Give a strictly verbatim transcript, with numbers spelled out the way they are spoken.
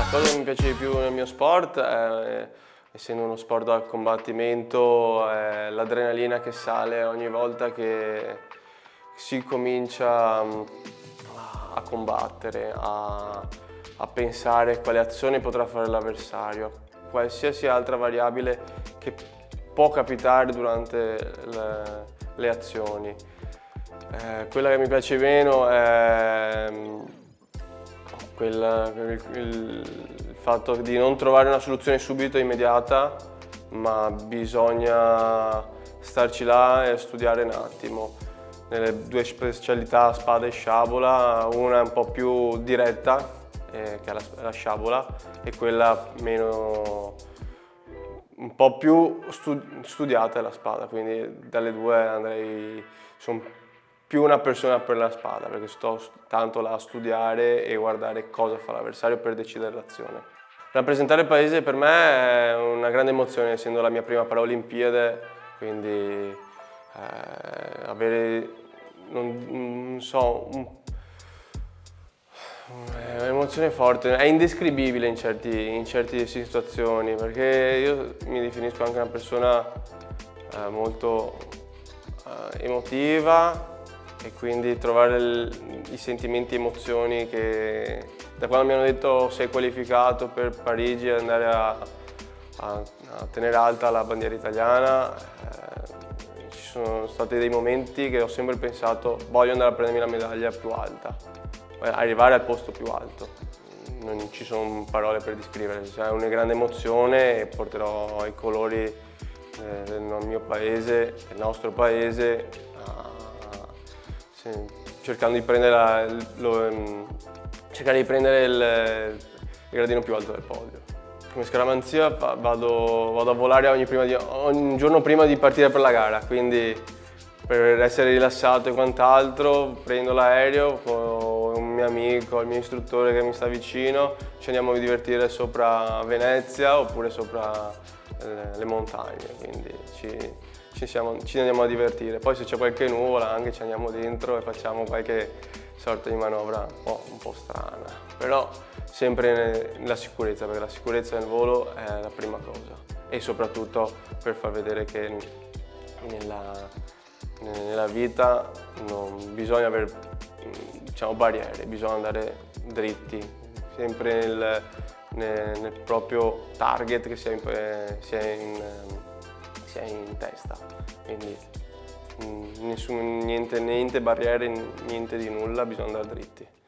Cosa che mi piace di più nel mio sport è, essendo uno sport da combattimento, è l'adrenalina che sale ogni volta che si comincia a combattere, a, a pensare quale azione potrà fare l'avversario, qualsiasi altra variabile che può capitare durante le, le azioni. Eh, quella che mi piace meno è quella, il, il fatto di non trovare una soluzione subito immediata, ma bisogna starci là e studiare un attimo. Nelle due specialità, spada e sciabola, una è un po' più diretta, eh, che è la, la sciabola, e quella meno, un po' più stu, studiata è la spada, quindi dalle due andrei, sono più una persona per la spada, perché sto tanto là a studiare e guardare cosa fa l'avversario per decidere l'azione. Rappresentare il paese per me è una grande emozione, essendo la mia prima Paralimpiade, quindi eh, avere, non, non so, un, è un'emozione forte, è indescrivibile in, certi, in certe situazioni, perché io mi definisco anche una persona eh, molto eh, emotiva, e quindi trovare il, i sentimenti e emozioni che da quando mi hanno detto sei qualificato per Parigi e andare a, a, a tenere alta la bandiera italiana, eh, ci sono stati dei momenti che ho sempre pensato voglio andare a prendermi la medaglia più alta, arrivare al posto più alto. Non ci sono parole per descrivere, è una grande emozione e porterò i colori eh, del mio paese, del nostro paese, sì, cercando di prendere, la, lo, cercare di prendere il, il gradino più alto del podio. Come scaramanzia vado, vado a volare ogni, prima di, ogni giorno prima di partire per la gara, quindi per essere rilassato e quant'altro prendo l'aereo con un mio amico, il mio istruttore che mi sta vicino, ci andiamo a divertire sopra Venezia oppure sopra le, le montagne, quindi ci, Ci, siamo, ci andiamo a divertire. Poi se c'è qualche nuvola anche ci andiamo dentro e facciamo qualche sorta di manovra un po', un po' strana, però sempre nella sicurezza, perché la sicurezza nel volo è la prima cosa, e soprattutto per far vedere che nella, nella vita non bisogna avere, diciamo, barriere, bisogna andare dritti, sempre nel, nel, nel proprio target che sia in, sia in sia in testa, quindi nessun, niente, niente barriere, niente di nulla, bisogna andare dritti.